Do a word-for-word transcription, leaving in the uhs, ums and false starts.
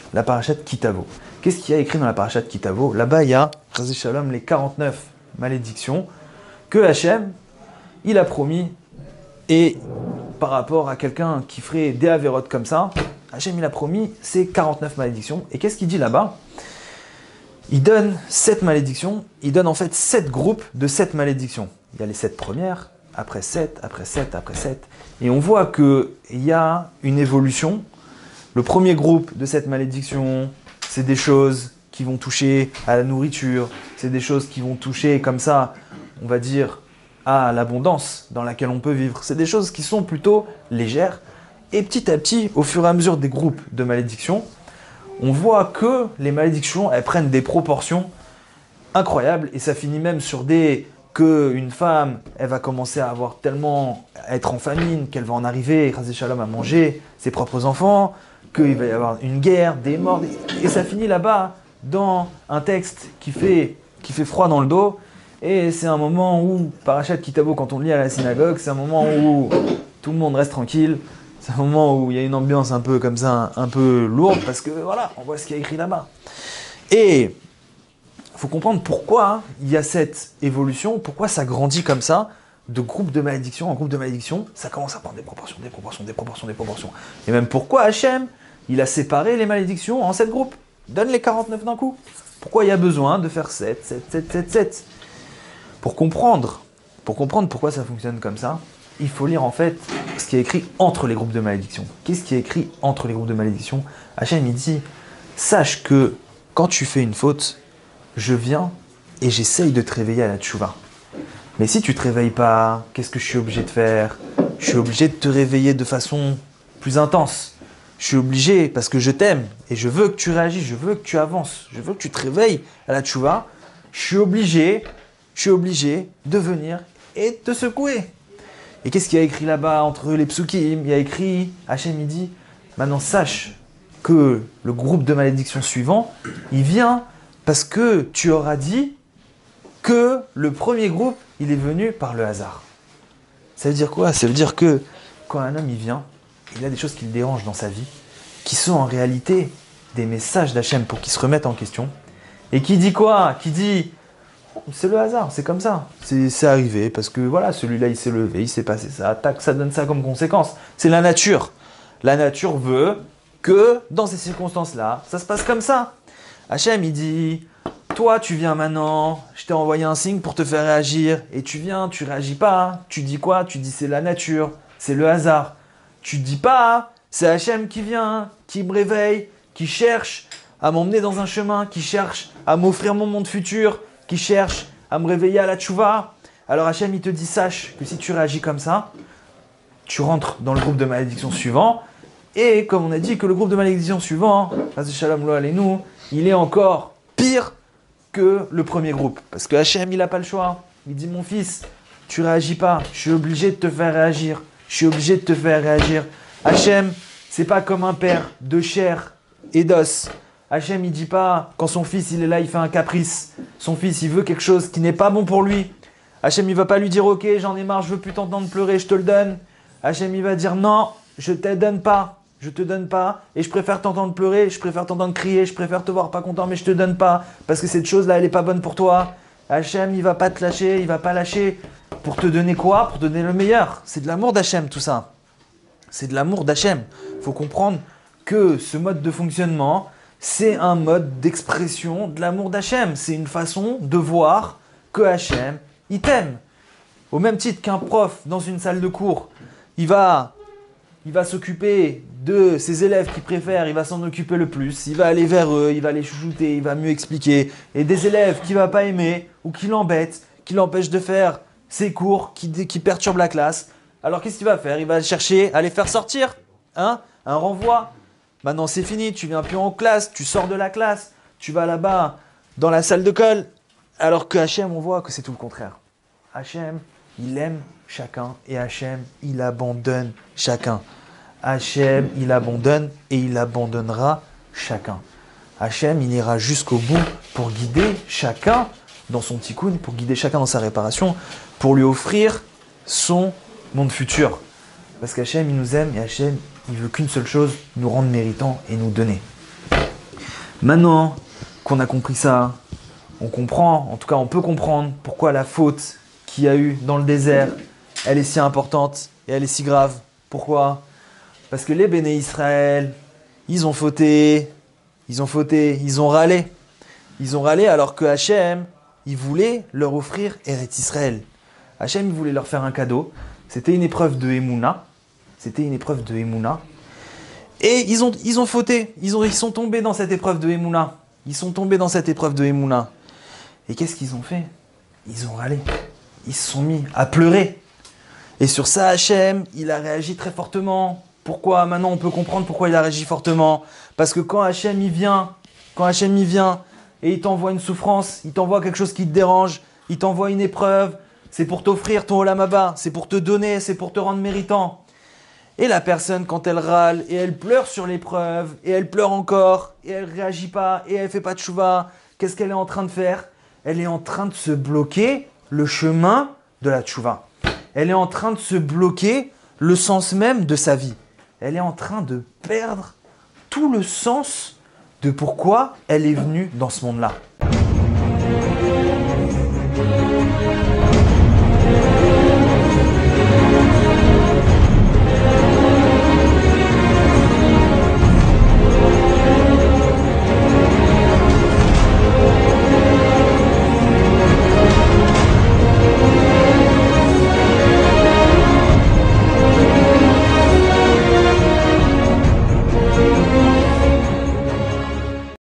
la parashat Kitavo. Qu'est-ce qu'il y a écrit dans la parashat Kitavo? Là-bas, il y a, Chazé Shalom, les quarante-neuf malédictions que Hachem, il a promis. Et par rapport à quelqu'un qui ferait des avérotes comme ça, Hachem, il a promis ces quarante-neuf malédictions. Et qu'est-ce qu'il dit là-bas? Il donne sept malédictions. Il donne en fait sept groupes de sept malédictions. Il y a les sept premières, après sept, après sept, après sept. Et on voit qu'il y a une évolution. Le premier groupe de cette malédiction, c'est des choses qui vont toucher à la nourriture, c'est des choses qui vont toucher comme ça, on va dire, à l'abondance dans laquelle on peut vivre. C'est des choses qui sont plutôt légères. Et petit à petit, au fur et à mesure des groupes de malédictions, on voit que les malédictions, elles prennent des proportions incroyables. Et ça finit même sur des... qu'une femme, elle va commencer à avoir tellement... à être en famine, qu'elle va en arriver, Chazé Shalom, à manger ses propres enfants, qu'il va y avoir une guerre, des morts, et ça finit là-bas dans un texte qui fait, qui fait froid dans le dos, et c'est un moment où, parashat Kitavo, quand on lit à la synagogue, c'est un moment où tout le monde reste tranquille, c'est un moment où il y a une ambiance un peu comme ça, un peu lourde, parce que voilà, on voit ce qu'il y a écrit là-bas. Et il faut comprendre pourquoi hein, il y a cette évolution, pourquoi ça grandit comme ça, de groupe de malédiction en groupe de malédiction, ça commence à prendre des proportions, des proportions, des proportions, des proportions. Et même pourquoi Hachem, il a séparé les malédictions en sept groupes. Donne les quarante-neuf d'un coup. Pourquoi il y a besoin de faire sept, sept, sept, sept, sept? Pour comprendre, pour comprendre pourquoi ça fonctionne comme ça, il faut lire en fait ce qui est écrit entre les groupes de malédiction. Qu'est-ce qui est écrit entre les groupes de malédiction? Hachem, il dit, sache que quand tu fais une faute, je viens et j'essaye de te réveiller à la tchouva. Mais si tu ne te réveilles pas, qu'est-ce que je suis obligé de faire? Je suis obligé de te réveiller de façon plus intense. Je suis obligé, parce que je t'aime, et je veux que tu réagisses, je veux que tu avances, je veux que tu te réveilles à la tchouva. Je suis obligé, je suis obligé de venir et te secouer. Et qu'est-ce qu'il y a écrit là-bas entre les psukim? Il y a écrit, Hachem il dit, maintenant sache que le groupe de malédiction suivant, il vient parce que tu auras dit que le premier groupe, il est venu par le hasard. Ça veut dire quoi? Ça veut dire que quand un homme il vient, il a des choses qui le dérangent dans sa vie, qui sont en réalité des messages d'Hachem pour qu'il se remette en question. Et qui dit quoi? Qui dit, c'est le hasard, c'est comme ça. C'est arrivé parce que voilà, celui-là il s'est levé, il s'est passé ça, tac, ça donne ça comme conséquence. C'est la nature. La nature veut que dans ces circonstances-là, ça se passe comme ça. Hachem il dit... Toi, tu viens maintenant, je t'ai envoyé un signe pour te faire réagir, et tu viens, tu réagis pas. Tu dis quoi? Tu dis c'est la nature, c'est le hasard. Tu dis pas, c'est Hachem qui vient, qui me réveille, qui cherche à m'emmener dans un chemin, qui cherche à m'offrir mon monde futur, qui cherche à me réveiller à la tchouva. Alors Hachem, il te dit, sache que si tu réagis comme ça, tu rentres dans le groupe de malédiction suivant, et comme on a dit que le groupe de malédiction suivant, Chazé Shalom lo aleinu, il est encore pire que le premier groupe. Parce que Hachem, il n'a pas le choix. Il dit, mon fils, tu réagis pas. Je suis obligé de te faire réagir. Je suis obligé de te faire réagir. Hachem, c'est pas comme un père de chair et d'os. Hachem, il dit pas, quand son fils, il est là, il fait un caprice. Son fils, il veut quelque chose qui n'est pas bon pour lui. Hachem, il va pas lui dire, ok, j'en ai marre, je veux plus t'entendre pleurer, je te le donne. Hachem, il va dire, non, je te donne pas. Je te donne pas, et je préfère t'entendre pleurer, je préfère t'entendre crier, je préfère te voir pas content, mais je te donne pas, parce que cette chose-là, elle est pas bonne pour toi. Hachem, il va pas te lâcher, il va pas lâcher pour te donner quoi? Pour te donner le meilleur. C'est de l'amour d'Hachem, tout ça. C'est de l'amour d'Hachem. Il faut comprendre que ce mode de fonctionnement, c'est un mode d'expression de l'amour d'Hachem. C'est une façon de voir que Hachem, il t'aime. Au même titre qu'un prof dans une salle de cours, il va... Il va s'occuper de ses élèves qu'il préfère, il va s'en occuper le plus, il va aller vers eux, il va les chouchouter, il va mieux expliquer. Et des élèves qu'il ne va pas aimer ou qui l'embêtent, qui l'empêchent de faire ses cours, qui, qui perturbent la classe. Alors qu'est-ce qu'il va faire? Il va chercher à les faire sortir, hein? Un renvoi. Maintenant c'est fini, tu viens plus en classe, tu sors de la classe, tu vas là-bas dans la salle de colle. Alors que Hachem, on voit que c'est tout le contraire. Hachem, il aime chacun et Hachem, il abandonne chacun. Hachem, il abandonne et il abandonnera chacun. Hachem, il ira jusqu'au bout pour guider chacun dans son tikkun, pour guider chacun dans sa réparation, pour lui offrir son monde futur. Parce qu'Hachem, il nous aime et Hachem, il veut qu'une seule chose, nous rendre méritants et nous donner. Maintenant qu'on a compris ça, on comprend, en tout cas on peut comprendre pourquoi la faute qu'il y a eu dans le désert, elle est si importante et elle est si grave. Pourquoi? Parce que les béné Israël, ils ont fauté, ils ont fauté, ils ont râlé. Ils ont râlé alors que Hachem, il voulait leur offrir Eretz Israël. Hachem, il voulait leur faire un cadeau. C'était une épreuve de Emouna. C'était une épreuve de Emouna. Et ils ont, ils ont fauté. Ils, ont, ils sont tombés dans cette épreuve de Emouna. Ils sont tombés dans cette épreuve de Emouna. Et qu'est-ce qu'ils ont fait? Ils ont râlé. Ils se sont mis à pleurer. Et sur ça, Hachem, il a réagi très fortement. Pourquoi? Maintenant, on peut comprendre pourquoi il a réagi fortement. Parce que quand Hachem, il vient, quand Hachem, il vient, et il t'envoie une souffrance, il t'envoie quelque chose qui te dérange, il t'envoie une épreuve, c'est pour t'offrir ton Olam Haba, c'est pour te donner, c'est pour te rendre méritant. Et la personne, quand elle râle, et elle pleure sur l'épreuve, et elle pleure encore, et elle réagit pas, et elle fait pas de tchouva, qu'est-ce qu'elle est en train de faire? Elle est en train de se bloquer le chemin de la tchouva. Elle est en train de se bloquer le sens même de sa vie. Elle est en train de perdre tout le sens de pourquoi elle est venue dans ce monde-là.